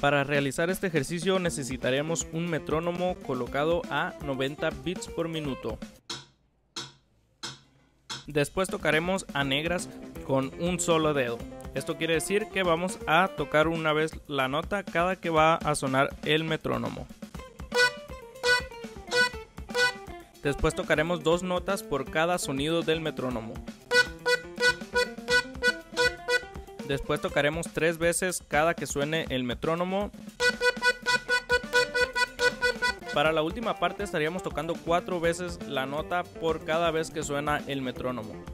Para realizar este ejercicio necesitaremos un metrónomo colocado a 90 bits por minuto. Después tocaremos a negras con un solo dedo. Esto quiere decir que vamos a tocar una vez la nota cada que va a sonar el metrónomo. Después tocaremos 2 notas por cada sonido del metrónomo. Después tocaremos 3 veces cada que suene el metrónomo. Para la última parte estaríamos tocando 4 veces la nota por cada vez que suena el metrónomo.